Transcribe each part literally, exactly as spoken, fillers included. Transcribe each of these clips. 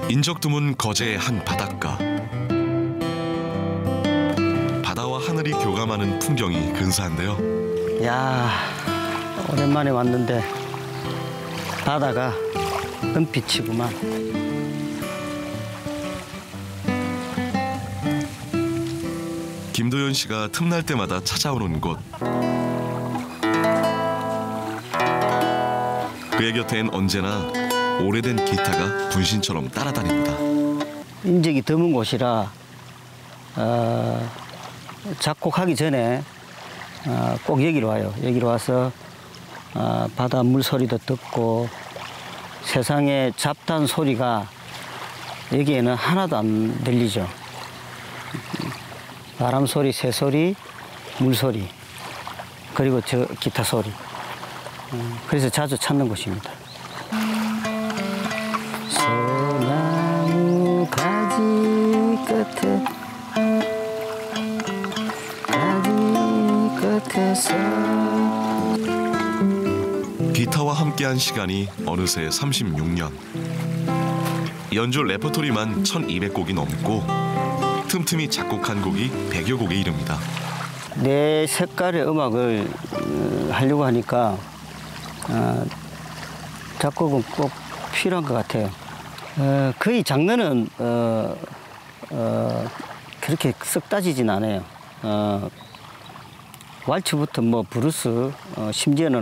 인적 드문 거제의 한 바닷가. 바다와 하늘이 교감하는 풍경이 근사한데요. 야, 오랜만에 왔는데 바다가 은빛이구만. 김도연 씨가 틈날 때마다 찾아오는 곳. 그의 곁엔 언제나 오래된 기타가 분신처럼 따라다닙니다. 인적이 드문 곳이라 어, 작곡하기 전에 어, 꼭 여기로 와요. 여기로 와서 어, 바다 물소리도 듣고 세상의 잡다한 소리가 여기에는 하나도 안 들리죠. 바람 소리, 새 소리, 물 소리, 그리고 저 기타 소리. 그래서 자주 찾는 곳입니다. 소나무 가지 끝에 가지 끝에서. 기타와 함께한 시간이 어느새 삼십육 년. 연주 레퍼토리만 천이백 곡이 넘고 틈틈이 작곡한 곡이 백여 곡에 이릅니다. 내 색깔의 음악을 하려고 하니까 어, 작곡은 꼭 필요한 것 같아요. 어, 거의 장르는 어, 어, 그렇게 썩 따지진 않아요. 어, 왈츠부터 뭐 브루스, 어, 심지어는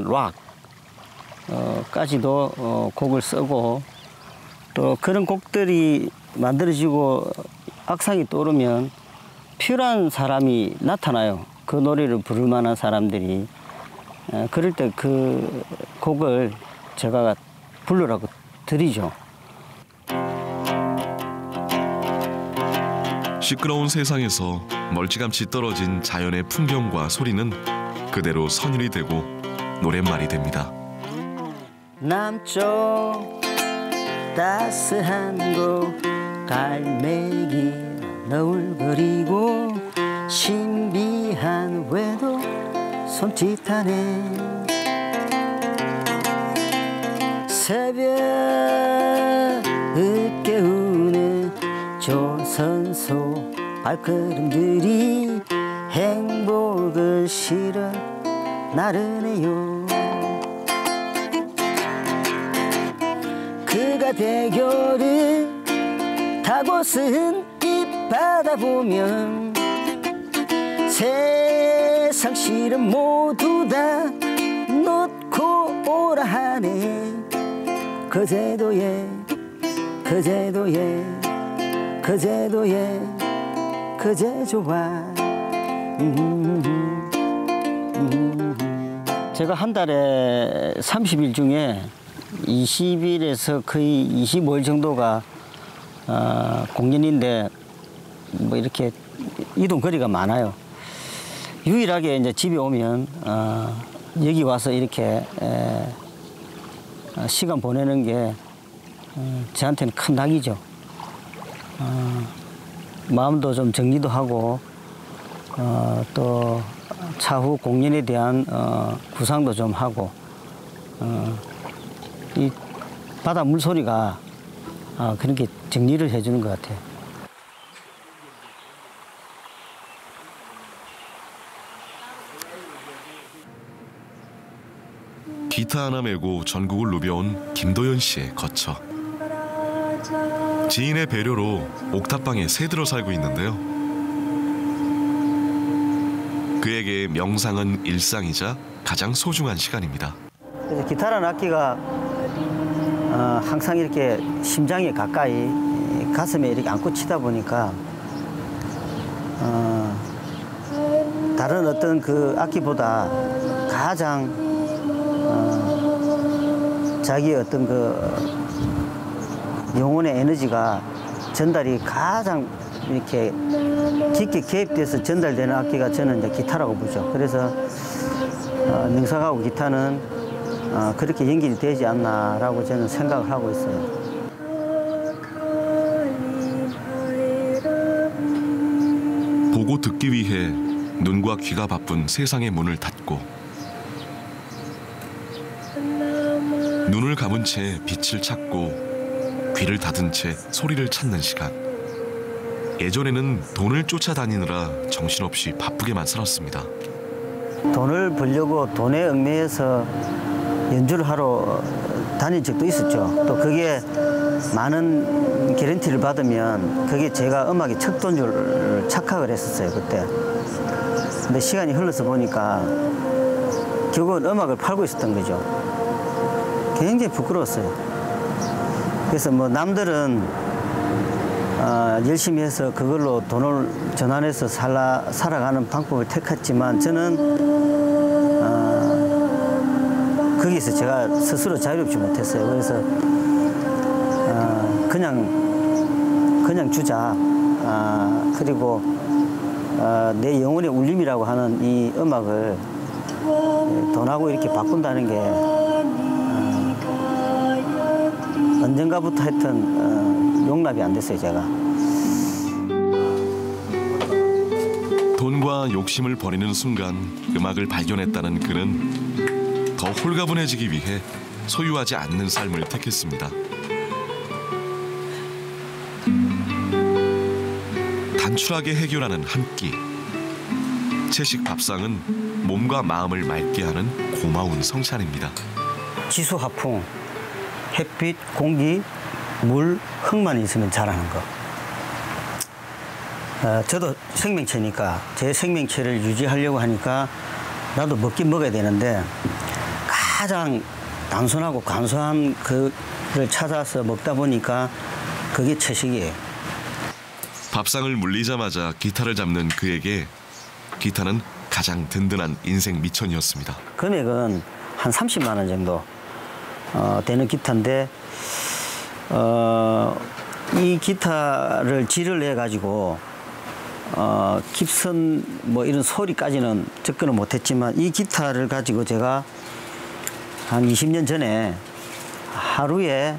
락까지도 어, 곡을 쓰고, 또 그런 곡들이 만들어지고 악상이 떠오르면 필요한 사람이 나타나요. 그 노래를 부를 만한 사람들이. 에, 그럴 때 그 곡을 제가 부르라고 드리죠. 시끄러운 세상에서 멀찌감치 떨어진 자연의 풍경과 소리는 그대로 선율이 되고 노랫말이 됩니다. 남쪽 따스한 곳 갈매기 너울거리고 신비한 외도 손짓하네. 새벽 깨우는 조선소 발걸음들이 행복을 실어 나르네요. 그가 대교를 타고선 이 바다 보면 세상 실은 모두 다 놓고 오라 하네. 그제도에 그제도에 그제도에 그제 좋아. 음, 음. 제가 한 달에 삼십 일 중에 이십 일에서 거의 이십오 일 정도가 어, 공연인데 뭐 이렇게 이동 거리가 많아요. 유일하게 이제 집에 오면 어, 여기 와서 이렇게 에, 시간 보내는 게 어, 저한테는 큰 낙이죠. 어, 마음도 좀 정리도 하고 어, 또 차후 공연에 대한 어, 구상도 좀 하고 어, 이 바다 물소리가 어, 그렇게 정리를 해주는 것 같아요. 기타 하나 메고 전국을 누벼온 김도연 씨의 거처. 지인의 배려로 옥탑방에 새들어 살고 있는데요. 그에게 명상은 일상이자 가장 소중한 시간입니다. 그래서 기타라는 악기가 어, 항상 이렇게 심장에 가까이 가슴에 이렇게 안고 치다 보니까 어, 다른 어떤 그 악기보다 가장 어, 자기의 어떤 그 영혼의 에너지가 전달이 가장 이렇게 깊게 개입돼서 전달되는 악기가 저는 이제 기타라고 보죠. 그래서 어, 명상하고 기타는 어, 그렇게 연결이 되지 않나라고 저는 생각을 하고 있어요. 보고 듣기 위해 눈과 귀가 바쁜 세상의 문을 닫고 눈을 감은 채 빛을 찾고 귀를 닫은 채 소리를 찾는 시간. 예전에는 돈을 쫓아다니느라 정신없이 바쁘게만 살았습니다. 돈을 벌려고 돈에 얽매여서 연주를 하러 다닌 적도 있었죠. 또 그게 많은 개런티를 받으면 그게 제가 음악의 척도인 줄 착각을 했었어요, 그때. 근데 시간이 흘러서 보니까 결국은 음악을 팔고 있었던 거죠. 굉장히 부끄러웠어요. 그래서 뭐 남들은 어, 열심히 해서 그걸로 돈을 전환해서 살아, 살아가는 방법을 택했지만 저는 어, 거기서 제가 스스로 자유롭지 못했어요. 그래서 어, 그냥 그냥 주자. 어, 그리고 어, 내 영혼의 울림이라고 하는 이 음악을 돈하고 이렇게 바꾼다는 게 어, 언젠가부터 하여튼 어, 용납이 안 됐어요, 제가. 돈과 욕심을 버리는 순간 음악을 발견했다는 그는 더 홀가분해지기 위해 소유하지 않는 삶을 택했습니다. 단출하게 해결하는 한 끼. 채식 밥상은 몸과 마음을 맑게 하는 고마운 성찬입니다. 지수화풍, 햇빛, 공기, 물, 흙만 있으면 자라는 거. 어, 저도 생명체니까 제 생명체를 유지하려고 하니까 나도 먹긴 먹어야 되는데 가장 단순하고 간소한 그를 찾아서 먹다 보니까 그게 채식이에요. 밥상을 물리자마자 기타를 잡는 그에게 기타는 가장 든든한 인생 미천이었습니다. 금액은 한 삼십만 원 정도 어, 되는 기타인데 어, 이 기타를 질을 해가지고 어, 깁슨 뭐 이런 소리까지는 접근을 못했지만 이 기타를 가지고 제가 한 이십 년 전에 하루에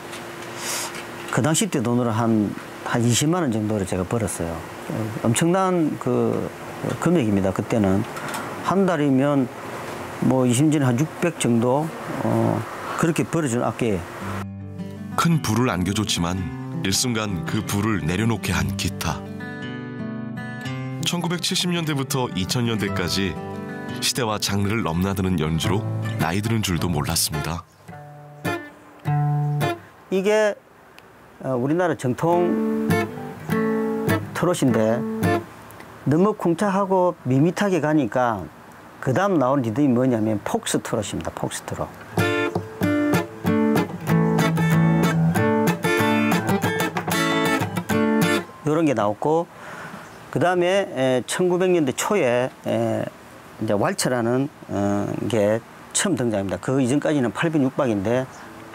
그 당시 때 돈으로 한, 한 이십만 원 정도를 제가 벌었어요. 엄청난 그 금액입니다. 그때는 한 달이면 뭐 이십 년에 한 육백 정도 어, 그렇게 벌어준 악기예요. 큰 부를 안겨줬지만 일순간 그 부를 내려놓게 한 기타. 천구백칠십 년대부터 이천 년대까지 시대와 장르를 넘나드는 연주로 나이 드는 줄도 몰랐습니다. 이게 우리나라 정통 트롯인데 너무 쿵짝하고 밋밋하게 가니까 그 다음 나온 리듬이 뭐냐면 폭스 트롯입니다. 폭스 트롯. 이런 게 나왔고 그 다음에 천구백 년대 초에 에, 이제 왈츠라는 어, 게 처음 등장합니다. 그 이전까지는 팔 박 육 박인데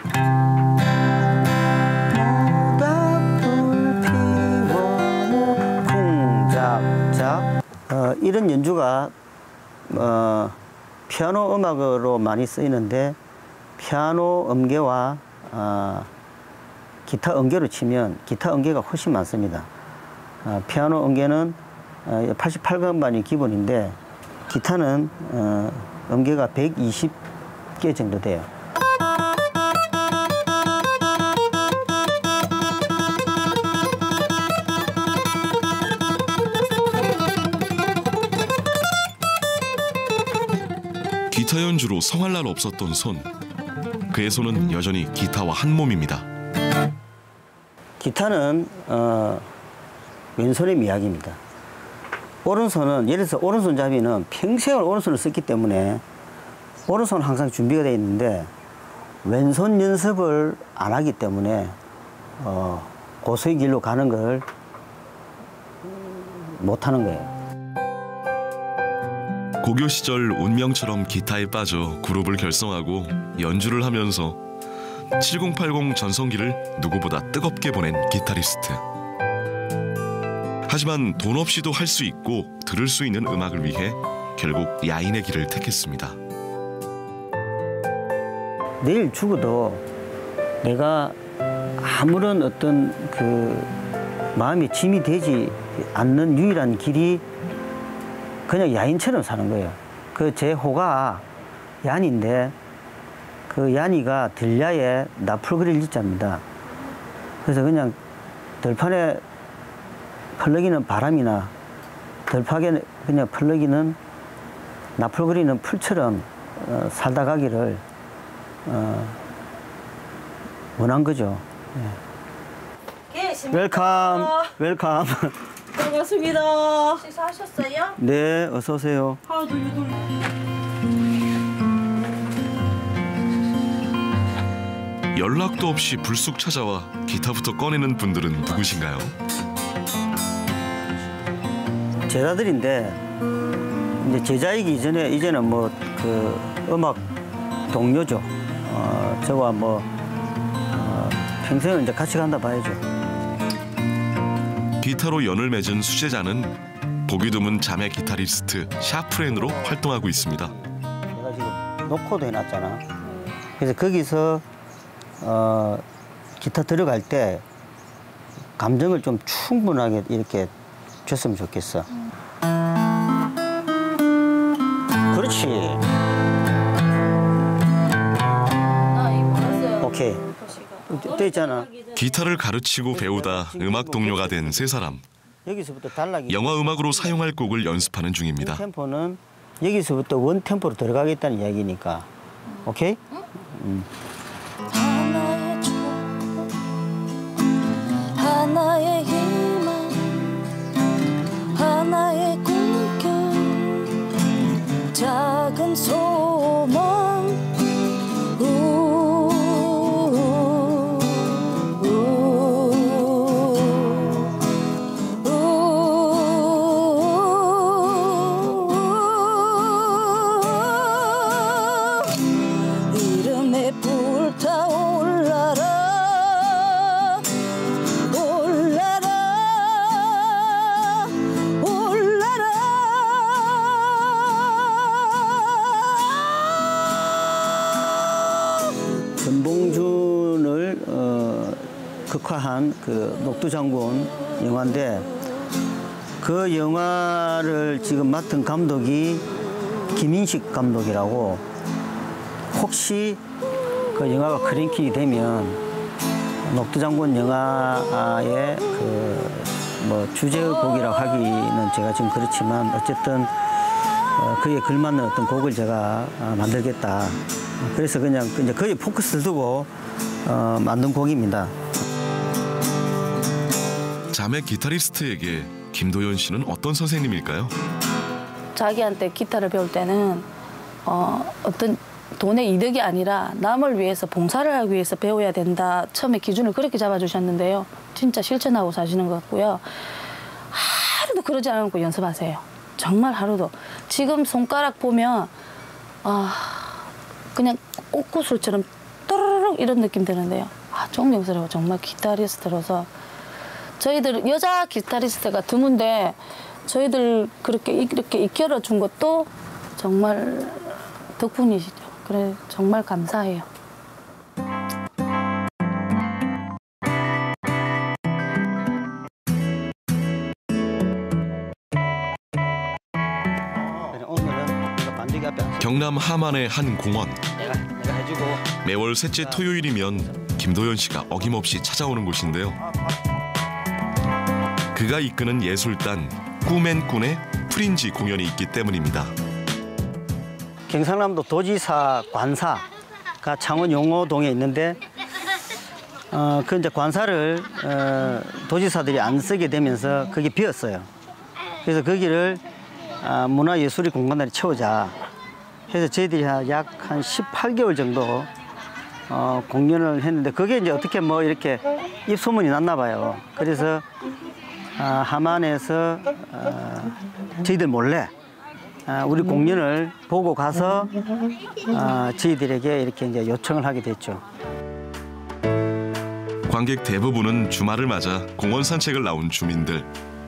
쿵짝짝 어, 이런 연주가 어, 피아노 음악으로 많이 쓰이는데 피아노 음계와 어, 기타 음계로 치면 기타 음계가 훨씬 많습니다. 어, 피아노 음계는 어, 팔십팔 건반이 기본인데 기타는 어, 음계가 백이십 개 정도 돼요. 기타 연주로 성할 날 없었던 손. 그의 손은 여전히 기타와 한 몸입니다. 기타는 어, 왼손의 미학입니다. 오른손은 예를 들어서 오른손잡이는 평생을 오른손을 썼기 때문에 오른손은 항상 준비가 되어 있는데 왼손 연습을 안 하기 때문에 어, 고수의 길로 가는 걸 못하는 거예요. 고교 시절 운명처럼 기타에 빠져 그룹을 결성하고 연주를 하면서 칠공팔공 전성기를 누구보다 뜨겁게 보낸 기타리스트. 하지만 돈 없이도 할 수 있고 들을 수 있는 음악을 위해 결국 야인의 길을 택했습니다. 내일 죽어도 내가 아무런 어떤 그 마음에 짐이 되지 않는 유일한 길이 그냥 야인처럼 사는 거예요. 그 제 호가 얀인데 그 얀이가 들야에 나풀 그릴 일자입니다. 그래서 그냥 들판에 펄럭이는 바람이나 들판에 그냥 펄럭이는 나풀거리는 풀처럼 어, 살다 가기를 어, 원한 거죠. 예. 웰컴, 웰컴. 반갑습니다. 식사하셨어요? 네, 어서 오세요. 아, 돌려 돌려. 연락도 없이 불쑥 찾아와 기타부터 꺼내는 분들은 누구신가요? 제자들인데 이제 제자이기 이전에 이제는 뭐 그 음악 동료죠. 어, 저와 뭐 어, 평생을 이제 같이 간다 봐야죠. 기타로 연을 맺은 수제자는 보기 드문 자매 기타리스트 샤프렌으로 활동하고 있습니다. 제가 지금 노코도 해놨잖아. 그래서 거기서 어, 기타 들어갈 때 감정을 좀 충분하게 이렇게 줬으면 좋겠어. 그렇지. 나 이거 알았어요. 오케이. 돼 있잖아. 기타를 가르치고 배우다 음악 동료가 된 세 사람. 여기서부터 단락이. 영화 음악으로 사용할 곡을 연습하는 중입니다. 템포는 여기서부터 원 템포로 들어가겠다는 이야기니까. 오케이? 음. 하나의 춤 하나의 희망 하나의 꿈결 작은 소망 우, 우, 우, 우. 이름에 불타올라라 올라라 올라라 전봉준을 어, 극화한 그 녹두장군 영화인데 그 영화를 지금 맡은 감독이 김인식 감독이라고 혹시 그 영화가 크랭킹이 되면 녹두장군 영화의 그 뭐 주제곡이라고 하기는 제가 지금 그렇지만 어쨌든 어, 그에 걸맞는 어떤 곡을 제가 어, 만들겠다. 그래서 그냥 이제 거의 포커스를 두고 어, 만든 곡입니다. 자매 기타리스트에게 김도연 씨는 어떤 선생님일까요? 자기한테 기타를 배울 때는 어, 어떤 돈의 이득이 아니라 남을 위해서 봉사를 하기 위해서 배워야 된다. 처음에 기준을 그렇게 잡아주셨는데요. 진짜 실천하고 사시는 것 같고요. 하루도 그러지 않고 연습하세요. 정말 하루도. 지금 손가락 보면 아 그냥 꽃구슬처럼 또르륵 이런 느낌 드는데요. 아 존경스러워. 정말 기타리스트로서. 저희들 여자 기타리스트가 드문데 저희들 그렇게 이렇게 이끌어 준 것도 정말 덕분이시죠. 그래 정말 감사해요. 오늘은 반대기 앞에 앉아. 경남 함안의 한 공원. 내가, 내가 해주고. 매월 셋째 토요일이면 김도연 씨가 어김없이 찾아오는 곳인데요. 그가 이끄는 예술단 꿈앤꾼의 프린지 공연이 있기 때문입니다. 경상남도 도지사 관사가 창원 용호동에 있는데 어, 그 이제 관사를 어, 도지사들이 안 쓰게 되면서 그게 비었어요. 그래서 거기를 아, 문화예술의 공간으로 채우자 해서 저희들이 약 한 십팔 개월 정도 어, 공연을 했는데 그게 이제 어떻게 뭐 이렇게 입소문이 났나 봐요. 그래서 아, 함안에서 어, 저희들 몰래 아, 우리 공연을 보고 가서 아, 저희들에게 이렇게 이제 요청을 하게 됐죠. 관객 대부분은 주말을 맞아 공원 산책을 나온 주민들.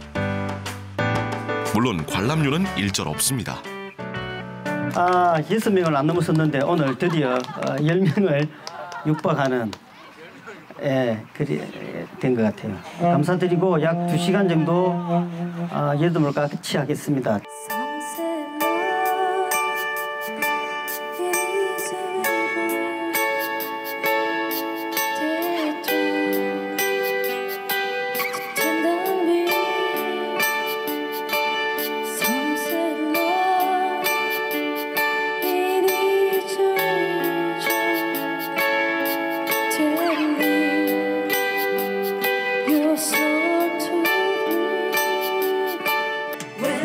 물론 관람료는 일절 없습니다. 아, 여섯 명을 안 넘었었는데 오늘 드디어 어, 열 명을 육박하는 예, 그리 된 것 같아요. 감사드리고 약 두 시간 정도 아, 예담을 같이 하겠습니다.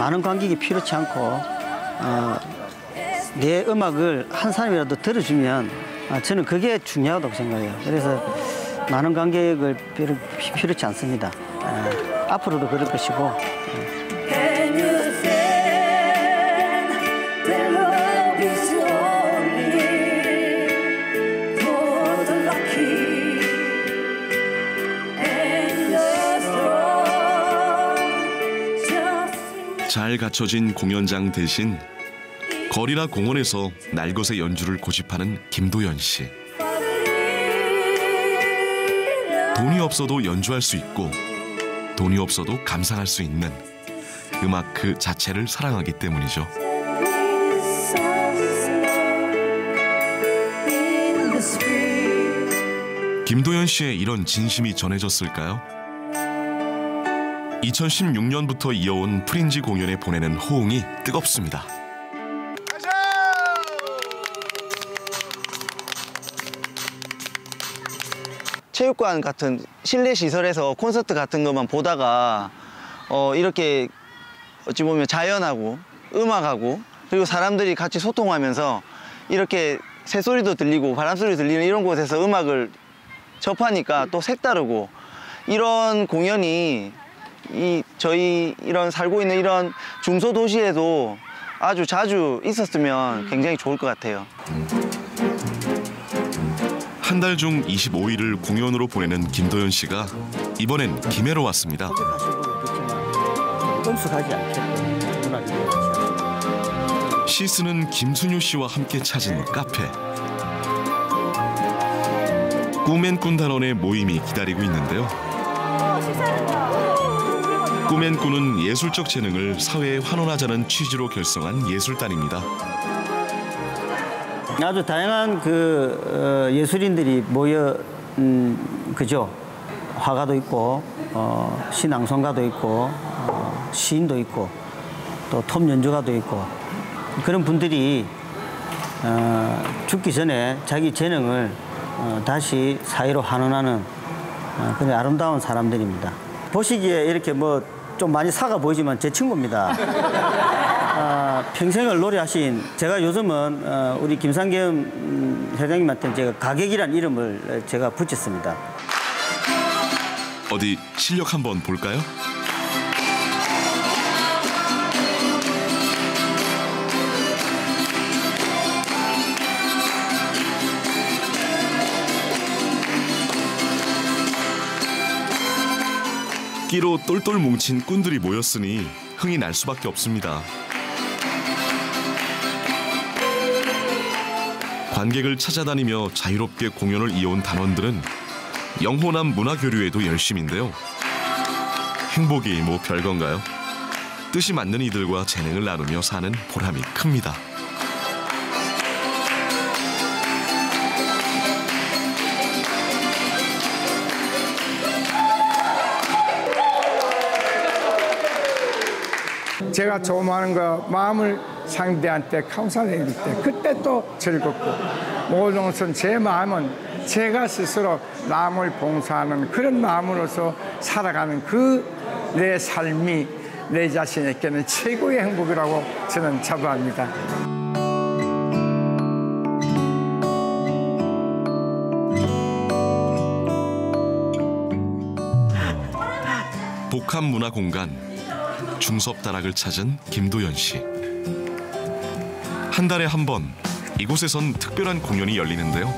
많은 관객이 필요치 않고 어, 내 음악을 한 사람이라도 들어주면 어, 저는 그게 중요하다고 생각해요. 그래서 많은 관객을 필요, 필요치 않습니다. 어, 앞으로도 그럴 것이고. 어. 잘 갖춰진 공연장 대신 거리나 공원에서 날것의 연주를 고집하는 김도연 씨. 돈이 없어도 연주할 수 있고 돈이 없어도 감상할 수 있는 음악 그 자체를 사랑하기 때문이죠. 김도연 씨의 이런 진심이 전해졌을까요? 이천십육 년부터 이어온 프린지 공연에 보내는 호응이 뜨겁습니다. 체육관 같은 실내 시설에서 콘서트 같은 것만 보다가 어 이렇게 어찌 보면 자연하고 음악하고 그리고 사람들이 같이 소통하면서 이렇게 새소리도 들리고 바람소리 들리는 이런 곳에서 음악을 접하니까 또 색다르고 이런 공연이 이 저희 이런 살고 있는 이런 중소도시에도 아주 자주 있었으면 굉장히 좋을 것 같아요. 한 달 중 이십오 일을 공연으로 보내는 김도연 씨가 이번엔 김해로 왔습니다. 엄숙하지 않게 시스는 김순유 씨와 함께 찾은 카페. 꿈앤꾼 단원의 모임이 기다리고 있는데요. 꿈앤꾼은 예술적 재능을 사회에 환원하자는 취지로 결성한 예술단입니다. 아주 다양한 그 어, 예술인들이 모여 음, 그죠. 화가도 있고 어, 시낭송가도 있고 어, 시인도 있고 또 톱 연주가도 있고 그런 분들이 어, 죽기 전에 자기 재능을 어, 다시 사회로 환원하는 어, 그런 아름다운 사람들입니다. 보시기에 이렇게 뭐 좀 많이 사가 보이지만 제 친구입니다. 어, 평생을 노래하신 제가 요즘은 어, 우리 김상겸 회장님한테 제가 가객이란 이름을 제가 붙였습니다. 어디 실력 한번 볼까요? 끼로 똘똘 뭉친 꾼들이 모였으니 흥이 날 수밖에 없습니다. 관객을 찾아다니며 자유롭게 공연을 이어온 단원들은 영호남 문화교류에도 열심인데요. 행복이 뭐 별건가요? 뜻이 맞는 이들과 재능을 나누며 사는 보람이 큽니다. 제가 조마하는 거 마음을 상대한테 감사를 해줄 때 그때 또 즐겁고 모든 것은 제 마음은 제가 스스로 남을 봉사하는 그런 마음으로서 살아가는 그 내 삶이 내 자신에게는 최고의 행복이라고 저는 자부합니다. 복합문화공간 중섭다락을 찾은 김도연 씨. 한 달에 한 번 이곳에선 특별한 공연이 열리는데요.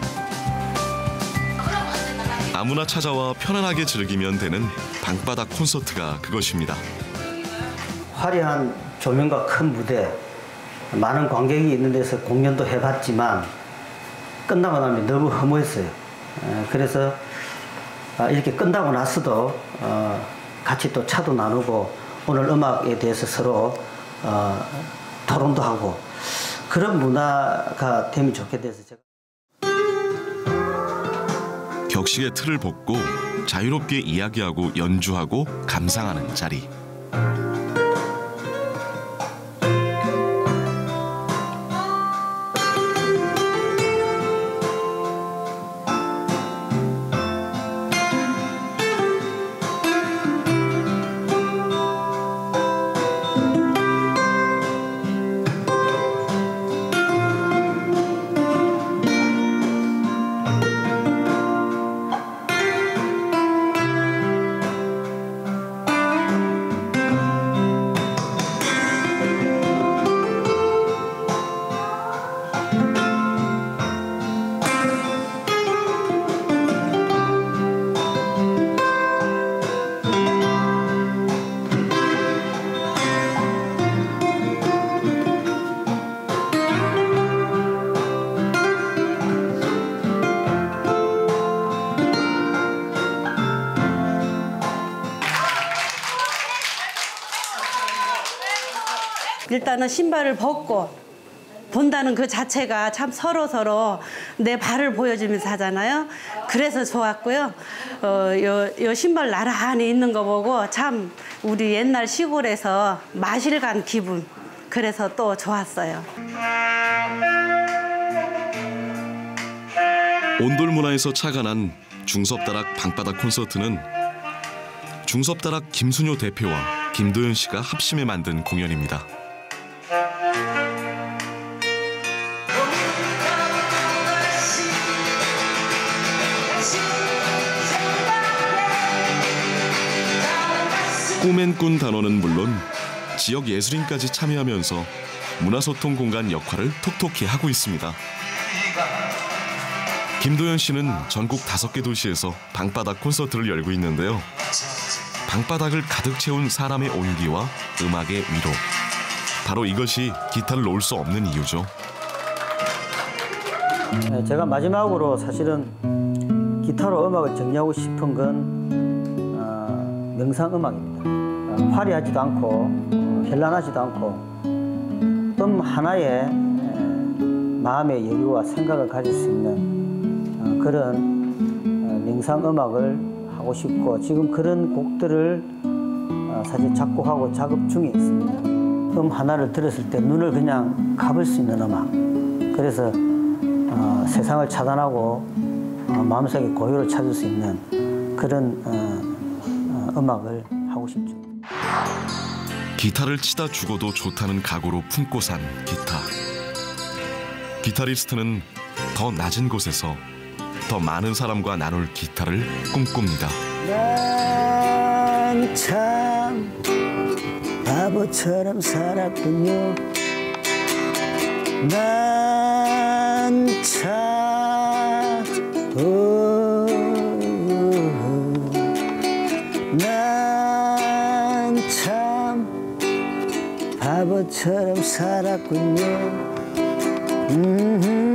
아무나 찾아와 편안하게 즐기면 되는 방바닥 콘서트가 그것입니다. 화려한 조명과 큰 무대, 많은 관객이 있는 데서 공연도 해봤지만 끝나고 나면 너무 허무했어요. 그래서 이렇게 끝나고 나서도 같이 또 차도 나누고 오늘 음악에 대해서 서로 토론도 하고 그런 문화가 되면 좋겠다 해서 제가 격식의 틀을 벗고 자유롭게 이야기하고 연주하고 감상하는 자리. 일단은 신발을 벗고 본다는 그 자체가 참 서로 서로 내 발을 보여주면서 하잖아요. 그래서 좋았고요. 어, 요, 요 신발 나란히 있는 거 보고 참 우리 옛날 시골에서 마실 간 기분. 그래서 또 좋았어요. 온돌 문화에서 착안한 중섭다락 방바닥 콘서트는 중섭다락 김순효 대표와 김도연 씨가 합심해 만든 공연입니다. 꿈엔 꾼 단원은 물론 지역 예술인까지 참여하면서 문화소통 공간 역할을 톡톡히 하고 있습니다. 김도연 씨는 전국 다섯 개 도시에서 방바닥 콘서트를 열고 있는데요. 방바닥을 가득 채운 사람의 온기와 음악의 위로. 바로 이것이 기타를 놓을 수 없는 이유죠. 네, 제가 마지막으로 사실은 기타로 음악을 정리하고 싶은 건 어, 명상음악입니다. 어, 화려하지도 않고 어, 현란하지도 않고 음 하나에 에, 마음의 여유와 생각을 가질 수 있는 어, 그런 어, 명상음악을 하고 싶고 지금 그런 곡들을 어, 사실 작곡하고 작업 중에 있습니다. 음 하나를 들었을 때 눈을 그냥 감을 수 있는 음악. 그래서 어, 세상을 차단하고 어, 마음속에 고요를 찾을 수 있는 그런 어, 어, 음악을 하고 싶죠. 기타를 치다 죽어도 좋다는 각오로 품고 산 기타. 기타리스트는 더 낮은 곳에서 더 많은 사람과 나눌 기타를 꿈꿉니다. 난 참 바보처럼 살았군요. 난 참, 난 참 바보처럼 살았군요. 음